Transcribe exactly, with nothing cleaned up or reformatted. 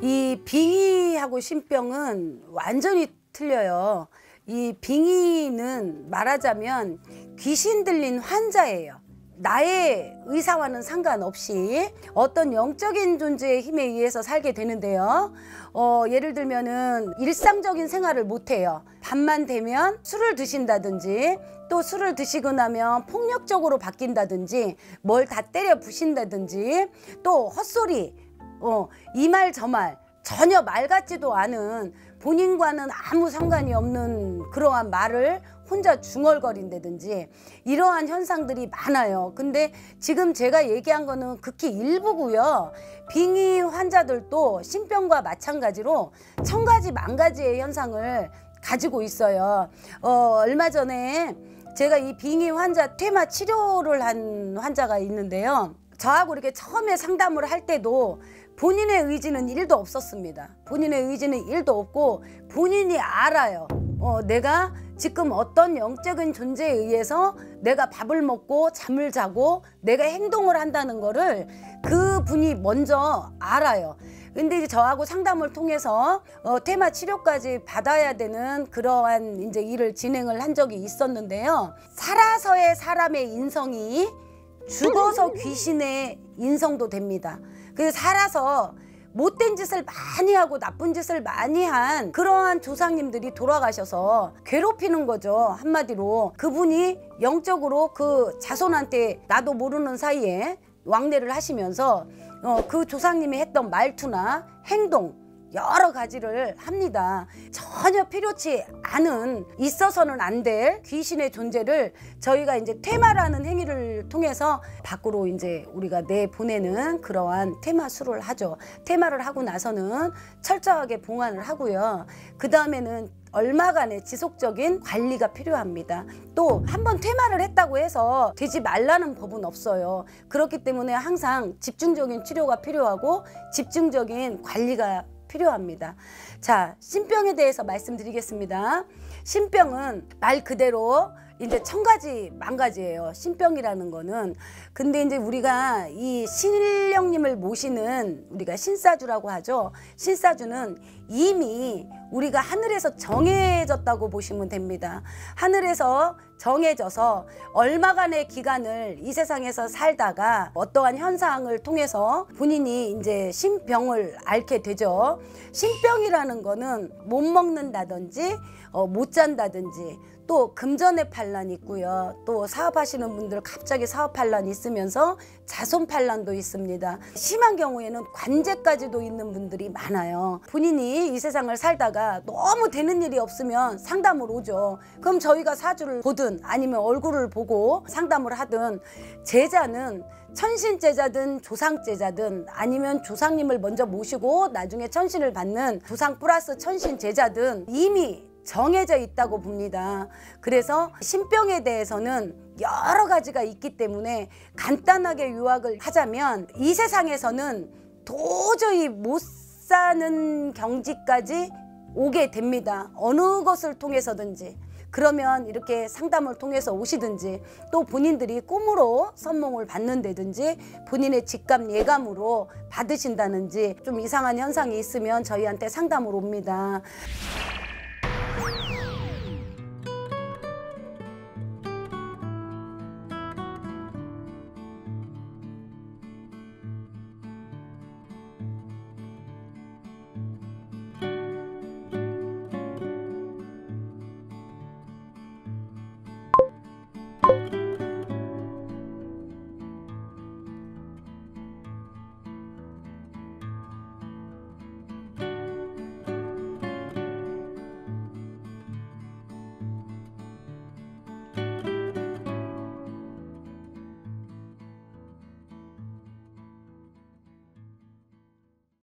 이 빙의하고 신병은 완전히 틀려요. 이 빙의는 말하자면 귀신 들린 환자예요. 나의 의사와는 상관없이 어떤 영적인 존재의 힘에 의해서 살게 되는데요. 어, 예를 들면은 일상적인 생활을 못해요. 밤만 되면 술을 드신다든지, 또 술을 드시고 나면 폭력적으로 바뀐다든지, 뭘 다 때려 부신다든지, 또 헛소리, 어, 이 말 저 말, 전혀 말 같지도 않은, 본인과는 아무 상관이 없는 그러한 말을 혼자 중얼거린다든지, 이러한 현상들이 많아요. 근데 지금 제가 얘기한 거는 극히 일부고요. 빙의 환자들도 신병과 마찬가지로 천 가지 만 가지의 현상을 가지고 있어요. 어, 얼마 전에 제가 이 빙의 환자 퇴마 치료를 한 환자가 있는데요. 저하고 이렇게 처음에 상담을 할 때도 본인의 의지는 일도 없었습니다. 본인의 의지는 일도 없고 본인이 알아요. 어, 내가 지금 어떤 영적인 존재에 의해서 내가 밥을 먹고 잠을 자고 내가 행동을 한다는 거를 그분이 먼저 알아요. 근데 이제 저하고 상담을 통해서 어, 퇴마 치료까지 받아야 되는 그러한 이제 일을 진행을 한 적이 있었는데요. 살아서의 사람의 인성이 죽어서 귀신의 인성도 됩니다. 그 살아서 못된 짓을 많이 하고 나쁜 짓을 많이 한 그러한 조상님들이 돌아가셔서 괴롭히는 거죠. 한마디로 그분이 영적으로 그 자손한테 나도 모르는 사이에 왕래를 하시면서 어, 그 조상님이 했던 말투나 행동 여러 가지를 합니다. 전혀 필요치 않은, 있어서는 안 될 귀신의 존재를 저희가 이제 퇴마라는 행위를 통해서 밖으로 이제 우리가 내보내는 그러한 퇴마술을 하죠. 퇴마를 하고 나서는 철저하게 봉안을 하고요. 그 다음에는 얼마간의 지속적인 관리가 필요합니다. 또 한 번 퇴마를 했다고 해서 되지 말라는 법은 없어요. 그렇기 때문에 항상 집중적인 치료가 필요하고 집중적인 관리가 필요합니다. 자, 신병에 대해서 말씀드리겠습니다. 신병은 말 그대로 이제 천 가지 만 가지예요. 신병이라는 거는. 근데 이제 우리가 이 신령님을 모시는 우리가 신사주라고 하죠. 신사주는 이미 우리가 하늘에서 정해졌다고 보시면 됩니다. 하늘에서 정해져서 얼마간의 기간을 이 세상에서 살다가 어떠한 현상을 통해서 본인이 이제 신병을 앓게 되죠. 신병이라는 거는 못 먹는다든지 어, 못 잔다든지, 또 금전의 반란이 있고요. 또 사업하시는 분들 갑자기 사업 반란이 있으면서 자손 반란도 있습니다. 심한 경우에는 관제까지도 있는 분들이 많아요. 본인이 이 세상을 살다가 너무 되는 일이 없으면 상담을 오죠. 그럼 저희가 사주를 보든 아니면 얼굴을 보고 상담을 하든, 제자는 천신제자든 조상제자든 아니면 조상님을 먼저 모시고 나중에 천신을 받는 조상 플러스 천신제자든 이미 정해져 있다고 봅니다. 그래서 신병에 대해서는 여러 가지가 있기 때문에 간단하게 요약을 하자면 이 세상에서는 도저히 못 사는 경지까지 오게 됩니다. 어느 것을 통해서든지. 그러면 이렇게 상담을 통해서 오시든지, 또 본인들이 꿈으로 선몽을 받는다든지 본인의 직감 예감으로 받으신다든지 좀 이상한 현상이 있으면 저희한테 상담을 옵니다.